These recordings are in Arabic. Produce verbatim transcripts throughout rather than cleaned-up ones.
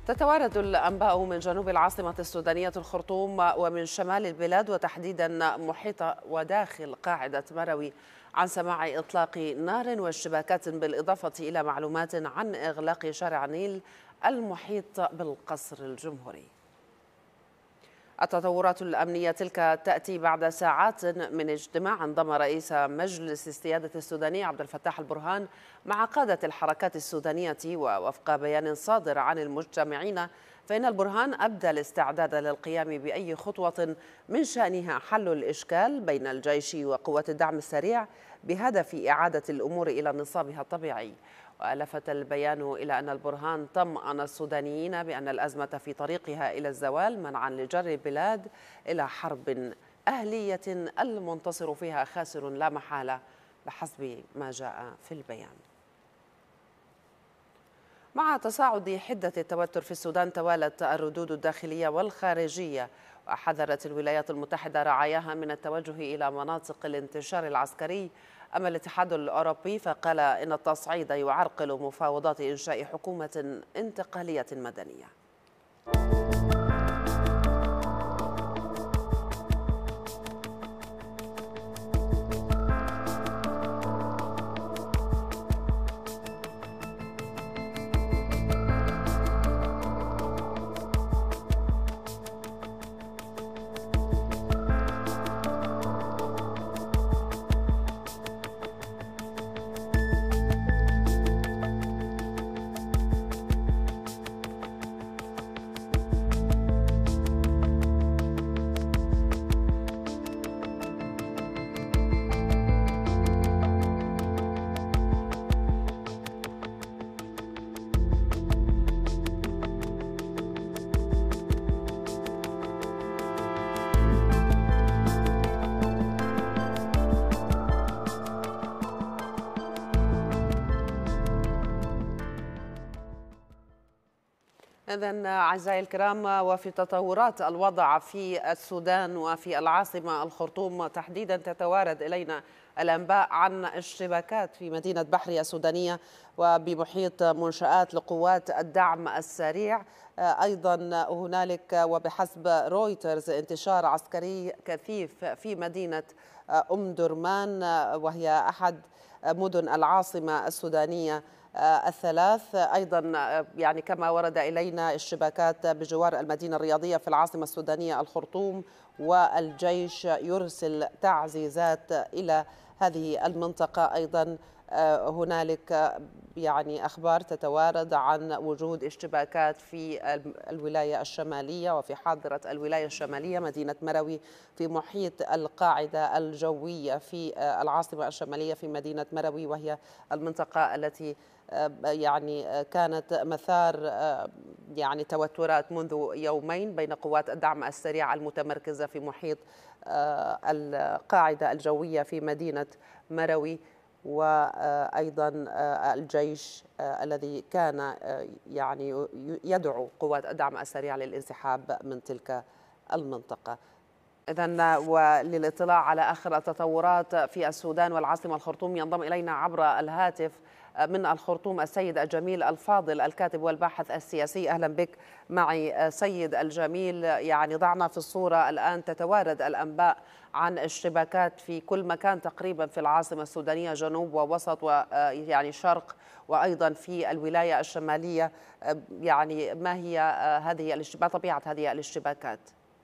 تتوارد الأنباء من جنوب العاصمة السودانية الخرطوم ومن شمال البلاد وتحديدا محيط وداخل قاعدة مروي عن سماع إطلاق نار واشتباكات، بالإضافة إلى معلومات عن إغلاق شارع النيل المحيط بالقصر الجمهوري. التطورات الأمنية تلك تأتي بعد ساعات من اجتماع انضم رئيس مجلس السيادة السوداني عبد الفتاح البرهان مع قادة الحركات السودانية، ووفق بيان صادر عن المجتمعين فإن البرهان أبدى الاستعداد للقيام بأي خطوة من شأنها حل الإشكال بين الجيش وقوات الدعم السريع بهدف إعادة الأمور إلى نصابها الطبيعي. ولفت البيان إلى أن البرهان طمأن السودانيين بأن الأزمة في طريقها إلى الزوال منعا لجر البلاد إلى حرب أهلية المنتصر فيها خاسر لا محالة بحسب ما جاء في البيان. مع تصاعد حدة التوتر في السودان توالت الردود الداخلية والخارجية، وحذرت الولايات المتحدة رعاياها من التوجه إلى مناطق الانتشار العسكري. أما الاتحاد الأوروبي فقال إن التصعيد يعرقل مفاوضات إنشاء حكومة انتقالية مدنية. إذن أعزائي الكرام، وفي تطورات الوضع في السودان وفي العاصمة الخرطوم تحديدا تتوارد إلينا الأنباء عن اشتباكات في مدينة بحري السودانية وبمحيط منشآت لقوات الدعم السريع. أيضا هنالك وبحسب رويترز انتشار عسكري كثيف في مدينة أم درمان، وهي أحد مدن العاصمة السودانية الثلاث. أيضا يعني كما ورد إلينا اشتباكات بجوار المدينة الرياضية في العاصمة السودانية الخرطوم، والجيش يرسل تعزيزات إلى هذه المنطقة. أيضا هنالك يعني أخبار تتوارد عن وجود اشتباكات في الولاية الشمالية وفي حاضرة الولاية الشمالية مدينة مروي في محيط القاعدة الجوية في العاصمة الشمالية في مدينة مروي، وهي المنطقة التي يعني كانت مثار يعني توترات منذ يومين بين قوات الدعم السريع المتمركزة في محيط القاعدة الجوية في مدينة مروي، وأيضا الجيش الذي كان يعني يدعو قوات الدعم السريع للانسحاب من تلك المنطقة. إذن وللاطلاع على آخر التطورات في السودان والعاصمة الخرطوم ينضم إلينا عبر الهاتف من الخرطوم السيد الجميل الفاضل الكاتب والباحث السياسي. أهلا بك معي سيد الجميل. يعني ضعنا في الصورة الآن، تتوارد الأنباء عن اشتباكات في كل مكان تقريبا في العاصمة السودانية، جنوب ووسط ويعني شرق، وأيضا في الولاية الشمالية. يعني ما هي هذه الاشتباكات، طبيعة هذه الاشتباكات؟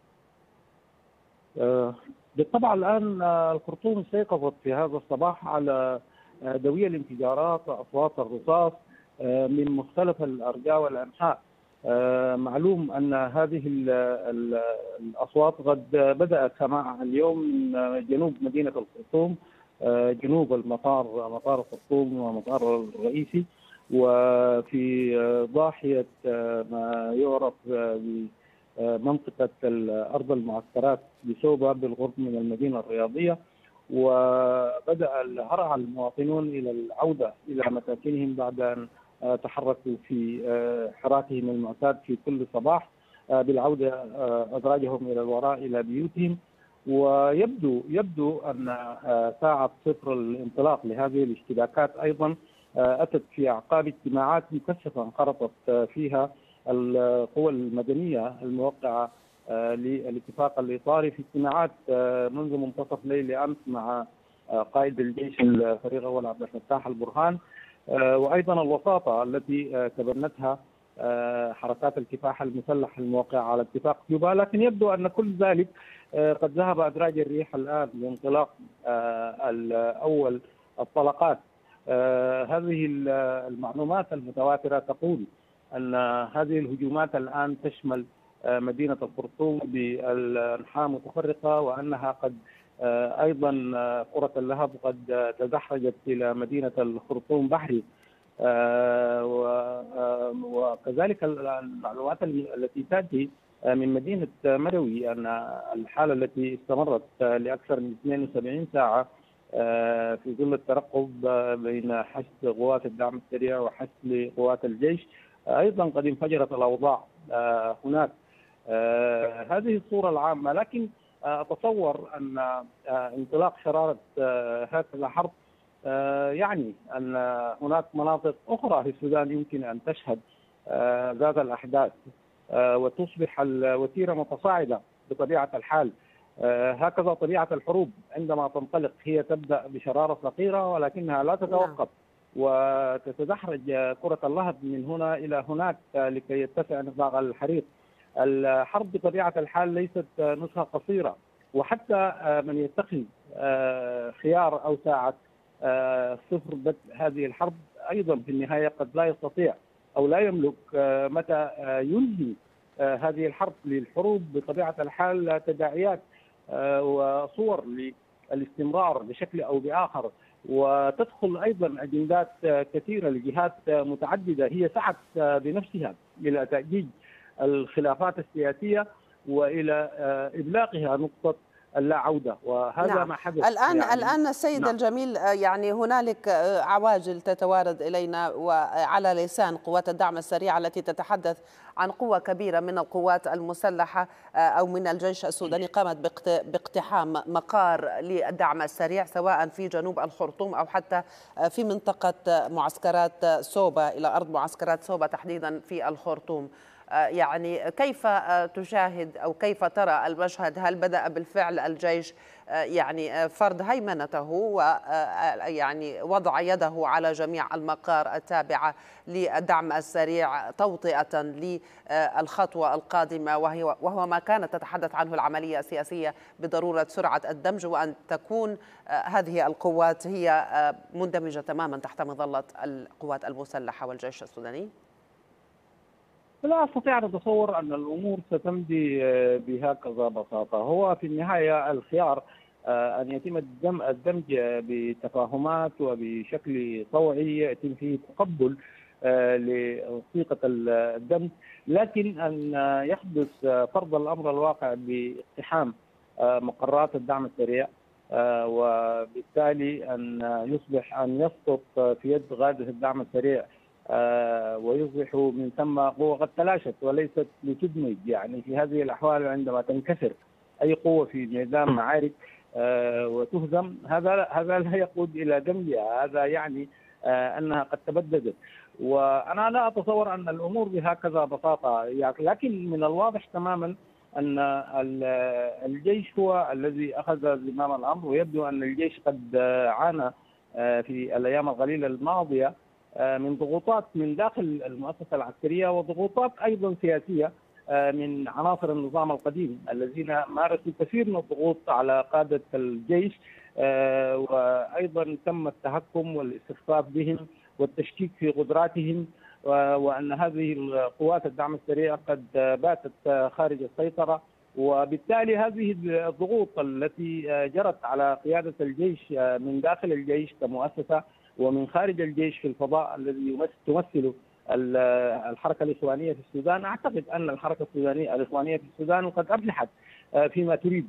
بالطبع الآن الخرطوم استيقظت في هذا الصباح على دوية الانفجارات وأصوات الرصاص من مختلف الأرجاء والأنحاء. معلوم أن هذه الأصوات قد بدأت سماعها اليوم من جنوب مدينة الخرطوم، جنوب المطار، مطار الخرطوم ومطار الرئيسي، وفي ضاحية ما يعرف بمنطقة أرض المعسكرات بسوبة بالقرب من المدينة الرياضية. وبدأ هرع المواطنون إلى العودة إلى مساكنهم بعد أن تحركوا في حراكهم المعتاد في كل صباح بالعودة أدراجهم إلى الوراء إلى بيوتهم. ويبدو يبدو أن ساعة صفر الانطلاق لهذه الاشتباكات أيضا أتت في أعقاب اجتماعات مكثفة انخرطت فيها القوى المدنية الموقعة للاتفاق الإطاري في اجتماعات منذ منتصف ليل أمس مع قائد الجيش الفريق أول عبد الفتاح البرهان، وأيضا الوساطة التي تبنتها حركات الكفاح المسلح الموقعة على اتفاق كيوبا. لكن يبدو أن كل ذلك قد ذهب أدراج الريح الآن بانطلاق الأول الطلقات. هذه المعلومات المتواترة تقول أن هذه الهجومات الآن تشمل مدينة الخرطوم بالأنحاء متفرقة، وأنها قد أيضا قرة اللهب قد تزحرجت إلى مدينة الخرطوم بحري، وكذلك المعلومات التي تأتي من مدينة مروي أن الحالة التي استمرت لأكثر من اثنين وسبعين ساعة في ظل الترقب بين حشد قوات الدعم السريع وحشد قوات الجيش أيضا قد انفجرت الأوضاع هناك. هذه الصورة العامة، لكن أتصور أن انطلاق شرارة هكذا حرب يعني أن هناك مناطق أخرى في السودان يمكن أن تشهد ذات الأحداث وتصبح الوتيرة متصاعدة بطبيعة الحال. هكذا طبيعة الحروب عندما تنطلق، هي تبدأ بشرارة صغيرة ولكنها لا تتوقف وتتدحرج كرة اللهب من هنا إلى هناك لكي يتسع نطاق الحريق. الحرب بطبيعة الحال ليست نزهة قصيرة، وحتى من يتخذ خيار أو ساعة صفر بدء هذه الحرب أيضا في النهاية قد لا يستطيع أو لا يملك متى ينهي هذه الحرب. للحروب بطبيعة الحال تداعيات وصور للاستمرار بشكل أو بآخر، وتدخل أيضا أجندات كثيرة لجهات متعددة هي سعت بنفسها إلى تأجيج الخلافات السياسية وإلى إبلاغها نقطة اللا عودة، وهذا نعم. ما حدث. الآن يعني الآن السيد نعم. الجميل، يعني هنالك عواجل تتوارد إلينا وعلى لسان قوات الدعم السريع التي تتحدث عن قوة كبيرة من القوات المسلحة أو من الجيش السوداني قامت باقتحام مقار للدعم السريع سواء في جنوب الخرطوم أو حتى في منطقة معسكرات سوبا، إلى أرض معسكرات سوبا تحديدا في الخرطوم. يعني كيف تشاهد أو كيف ترى المشهد؟ هل بدأ بالفعل الجيش يعني فرض هيمنته ويعني وضع يده على جميع المقار التابعة للدعم السريع توطئة للخطوة القادمة، وهو وهو ما كانت تتحدث عنه العملية السياسية بضرورة سرعة الدمج وأن تكون هذه القوات هي مندمجة تماما تحت مظلة القوات المسلحة والجيش السوداني؟ لا أستطيع أن أتصور أن الأمور ستمضي بهكذا بساطة. هو في النهاية الخيار أن يتم الدمج بتفاهمات وبشكل طوعي يتم فيه تقبل لوثيقة الدمج، لكن أن يحدث فرض الأمر الواقع باقتحام مقرات الدعم السريع وبالتالي أن يصبح أن يسقط في يد قادة الدعم السريع ويصبح من ثم قوة قد تلاشت وليست لتدمج. يعني في هذه الأحوال عندما تنكسر أي قوة في ميدان معارك وتهزم، هذا هذا لا يقود إلى دمجها، هذا يعني أنها قد تبددت. وأنا لا أتصور أن الأمور بهكذا بساطة، لكن من الواضح تماما أن الجيش هو الذي أخذ زمام الأمر، ويبدو أن الجيش قد عانى في الأيام القليلة الماضية من ضغوطات من داخل المؤسسة العسكرية وضغوطات أيضا سياسية من عناصر النظام القديم الذين مارسوا كثير من الضغوط على قادة الجيش، وأيضا تم التهكم والاستخفاف بهم والتشكيك في قدراتهم، وأن هذه القوات الدعم السريع قد باتت خارج السيطرة. وبالتالي هذه الضغوط التي جرت على قيادة الجيش من داخل الجيش كمؤسسة ومن خارج الجيش في الفضاء الذي تمثل الحركة الإخوانية في السودان، أعتقد أن الحركة السودانية الإخوانية في السودان قد أفلحت فيما تريد.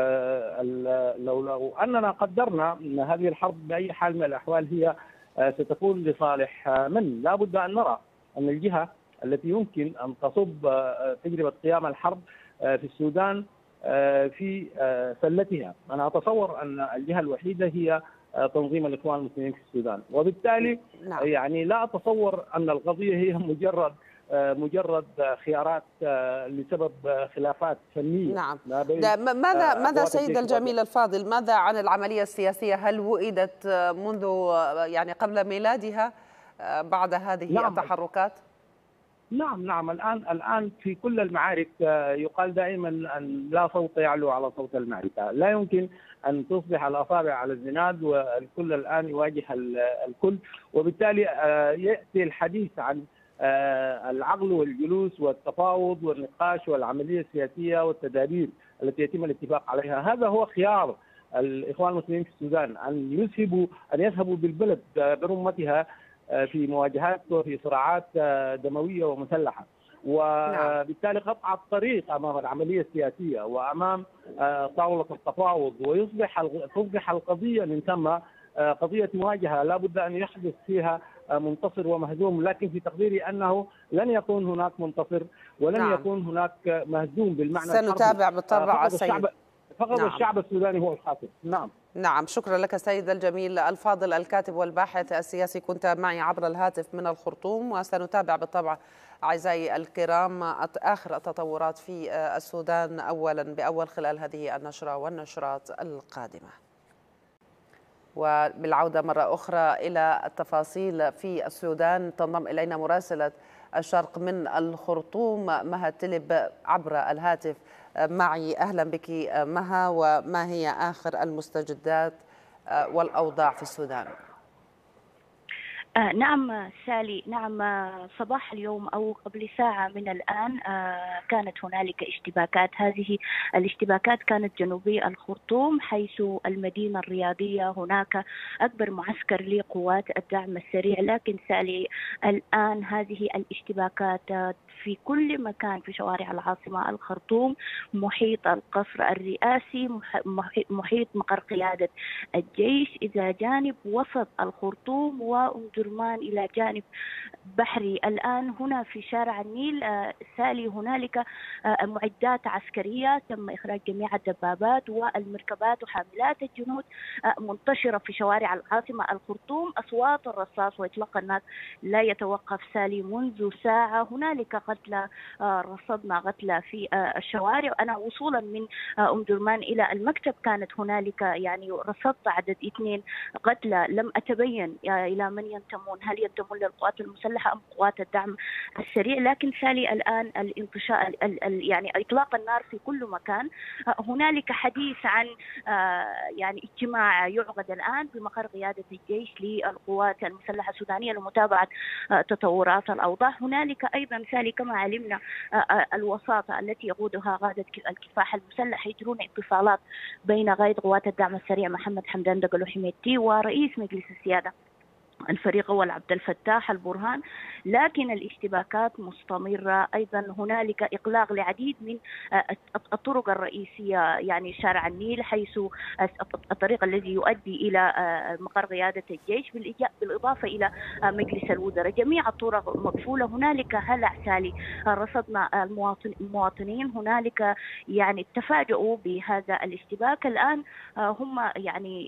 لو, لو أننا قدرنا أن هذه الحرب بأي حال من الأحوال هي ستكون لصالح من، لا بد أن نرى أن الجهة التي يمكن أن تصب تجربة قيام الحرب في السودان في سلتها. أنا أتصور أن الجهة الوحيدة هي تنظيم الإخوان المسلمين في السودان، وبالتالي نعم. يعني لا أتصور أن القضية هي مجرد مجرد خيارات لسبب خلافات فنية. نعم. ماذا ماذا سيد الجميل الفاضل الفاضل، ماذا عن العملية السياسية؟ هل وئدت منذ يعني قبل ميلادها بعد هذه نعم التحركات؟ نعم نعم الآن الآن في كل المعارك يقال دائما أن لا صوت يعلو على صوت المعركة. لا يمكن أن تصبح الأصابع على الزناد والكل الآن يواجه الكل، وبالتالي يأتي الحديث عن العقل والجلوس والتفاوض والنقاش والعملية السياسية والتدابير التي يتم الاتفاق عليها. هذا هو خيار الإخوان المسلمين في السودان، أن يذهبوا أن يذهبوا بالبلد برمتها في مواجهات وفي صراعات دموية ومسلحة، وبالتالي قطع الطريق أمام العملية السياسية وأمام طاولة التفاوض، ويصبح تصبح القضية من ثم قضية مواجهة لا بد أن يحدث فيها منتصر ومهزوم. لكن في تقديري أنه لن يكون هناك منتصر ولن نعم. يكون هناك مهزوم بالمعنى سنتابع بالطبع السيد. الشعب فقط نعم. الشعب السوداني هو الخاسر. نعم نعم. شكرا لك سيد الجميل الفاضل، الكاتب والباحث السياسي، كنت معي عبر الهاتف من الخرطوم، وسنتابع بالطبع أعزائي الكرام آخر التطورات في السودان أولا بأول خلال هذه النشرة والنشرات القادمة. وبالعودة مرة أخرى إلى التفاصيل في السودان، تنضم إلينا مراسلة الشرق من الخرطوم مها تلب عبر الهاتف معي. أهلا بك مها، وما هي آخر المستجدات والأوضاع في السودان؟ آه نعم سالي، نعم آه صباح اليوم أو قبل ساعة من الآن آه كانت هنالك اشتباكات. هذه الاشتباكات كانت جنوبي الخرطوم، حيث المدينة الرياضية هناك أكبر معسكر لقوات الدعم السريع. لكن سالي الآن هذه الاشتباكات في كل مكان في شوارع العاصمة الخرطوم، محيط القصر الرئاسي، محيط مقر قيادة الجيش إذا جانب وسط الخرطوم، وأمدرمان إلى جانب بحري. الآن هنا في شارع النيل سالي هنالك معدات عسكرية، تم إخراج جميع الدبابات والمركبات وحاملات الجنود منتشرة في شوارع العاصمة الخرطوم. أصوات الرصاص وإطلاق النار لا يتوقف سالي منذ ساعة. هنالك قتلى، رصدنا قتلى في الشوارع. أنا وصولا من أمدرمان إلى المكتب كانت هنالك يعني رصدت عدد اثنين قتلى، لم أتبين إلى من ينتمون، هل ينتمون للقوات المسلحة أم قوات الدعم السريع. لكن سالي الآن الانتشار يعني إطلاق النار في كل مكان. هنالك حديث عن يعني اجتماع يعقد الآن بمقر قيادة الجيش للقوات المسلحة السودانية لمتابعة تطورات الأوضاع. هنالك أيضا سالي كما علمنا الوساطة التي يقودها قادة الكفاح المسلح، يجرون اتصالات بين قائد قوات الدعم السريع محمد حمدان دقلو حميدتي ورئيس مجلس السيادة الفريق أول عبد الفتاح البرهان. لكن الاشتباكات مستمرة. أيضا هنالك إغلاق لعديد من الطرق الرئيسية، يعني شارع النيل حيث الطريق الذي يؤدي إلى مقر قيادة الجيش، بالإضافة إلى مجلس الوزراء، جميع الطرق مقفولة. هنالك هلع سالي، رصدنا المواطنين هنالك يعني تفاجؤوا بهذا الاشتباك. الآن هم يعني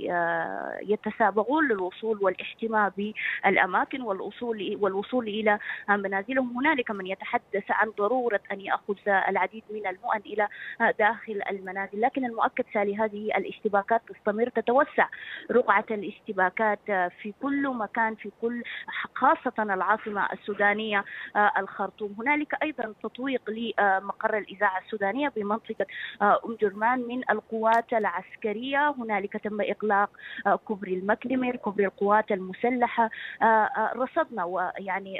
يتسابقون للوصول والاحتماء بالأماكن والوصول والوصول إلى منازلهم. هنالك من يتحدث عن ضرورة أن يأخذ العديد من المؤن إلى داخل المنازل. لكن المؤكد سالي هذه الاشتباكات تستمر، تتوسع رقعة الاشتباكات في كل مكان، في كل خاصة العاصمة السودانية الخرطوم. هنالك أيضا تطويق لمقر الإذاعة السودانية بمنطقة أم درمان من القوات العسكرية. هنالك تم إغلاق كوبري المكلمر، كوبري القوات المسلحة. رصدنا ويعني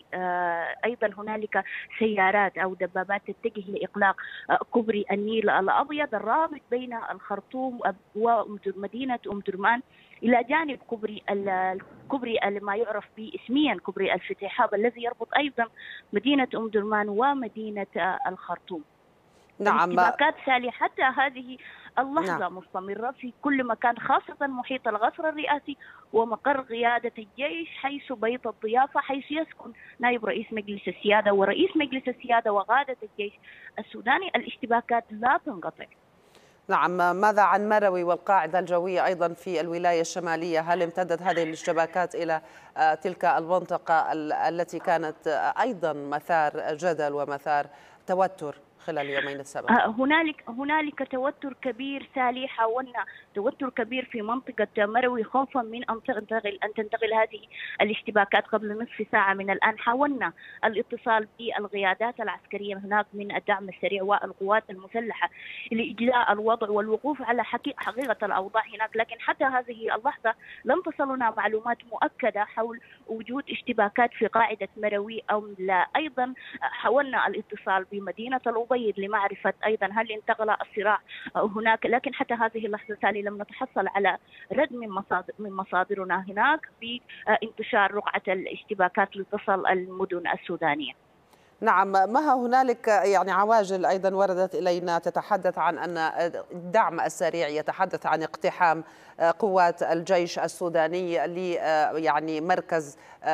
أيضا هنالك سيارات أو دبابات تتجه لإغلاق كوبري النيل الأبيض الرابط بين الخرطوم ومدينة أم درمان، إلى جانب كوبري الكوبري ما يعرف باسميا كوبري الفتحاب الذي يربط أيضا مدينة أم درمان ومدينة الخرطوم. نعم. الاشتباكات سالي حتى هذه اللحظة نعم. مستمرة في كل مكان، خاصة محيط القصر الرئاسي ومقر قيادة الجيش حيث بيت الضيافة، حيث يسكن نائب رئيس مجلس السيادة ورئيس مجلس السيادة وقادة الجيش السوداني. الاشتباكات لا تنقطع. نعم، ماذا عن مروي والقاعدة الجوية أيضا في الولاية الشمالية؟ هل امتدت هذه الاشتباكات إلى تلك المنطقة التي كانت أيضا مثار جدل ومثار توتر خلال اليومين السابقين؟ هنالك هنالك توتر كبير سالي، حاولنا توتر كبير في منطقة مروي خوفا من أن تنتقل أن تنتقل هذه الاشتباكات قبل نصف ساعة من الآن. حاولنا الاتصال بالقيادات العسكرية هناك من الدعم السريع والقوات المسلحة لإجلاء الوضع والوقوف على حقيقة الأوضاع هناك، لكن حتى هذه اللحظة لم تصلنا معلومات مؤكدة حول وجود اشتباكات في قاعدة مروي أو لا. أيضا حاولنا الاتصال بمدينة الأبيض لمعرفة أيضا هل انتقل الصراع هناك، لكن حتى هذه اللحظة تالي لم نتحصل على رد من مصادر من مصادرنا هناك بانتشار رقعة الاشتباكات لتصل المدن السودانية. نعم، ما هنالك يعني عواجل أيضا وردت إلينا تتحدث عن أن الدعم السريع يتحدث عن اقتحام قوات الجيش السوداني ل يعني مركز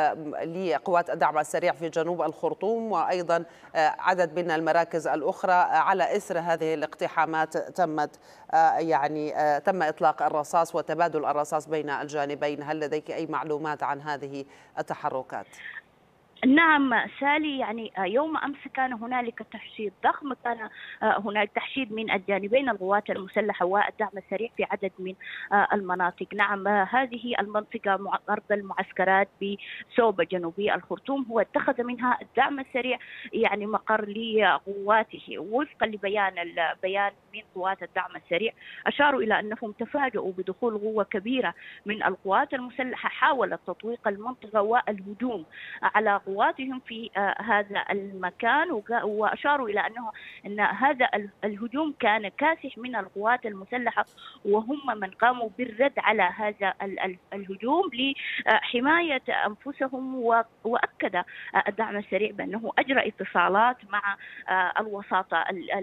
لقوات الدعم السريع في جنوب الخرطوم، وأيضا عدد من المراكز الأخرى. على إثر هذه الاقتحامات تمت يعني تم إطلاق الرصاص وتبادل الرصاص بين الجانبين. هل لديك أي معلومات عن هذه التحركات؟ نعم سالي، يعني يوم أمس كان هنالك تحشيد ضخم، كان هناك تحشيد من الجانبين القوات المسلحة والدعم السريع في عدد من المناطق. نعم، هذه المنطقة أرض المعسكرات بسوبة جنوبي الخرطوم هو اتخذ منها الدعم السريع يعني مقر لقواته. وفقا لبيان البيان من قوات الدعم السريع أشاروا إلى أنهم تفاجؤوا بدخول قوة كبيرة من القوات المسلحة حاولت تطويق المنطقة والهجوم على قواتهم في هذا المكان، وأشاروا إلى أنه أن هذا الهجوم كان كاسح من القوات المسلحة، وهم من قاموا بالرد على هذا الهجوم لحماية أنفسهم. وأكد الدعم السريع بأنه أجرى اتصالات مع الوساطة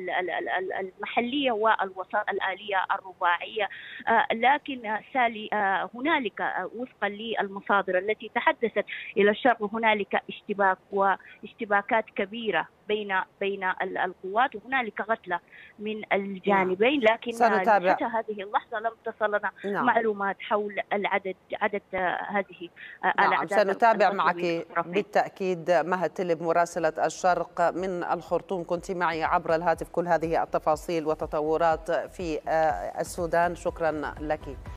المحلية والوساطة الآلية الرباعية، لكن سالي هنالك وفقا للمصادر التي تحدثت إلى الشرق هنالك اشتباك واشتباكات كبيرة بين بين القوات، وهنالك قتلى من الجانبين، لكن سنتابع. حتى هذه اللحظة لم تصلنا نعم. معلومات حول العدد عدد هذه نعم. الأعداد. سنتابع معك بالتأكيد. مها تلب مراسلة الشرق من الخرطوم، كنت معي عبر الهاتف. كل هذه التفاصيل وتطورات في السودان، شكرا لك.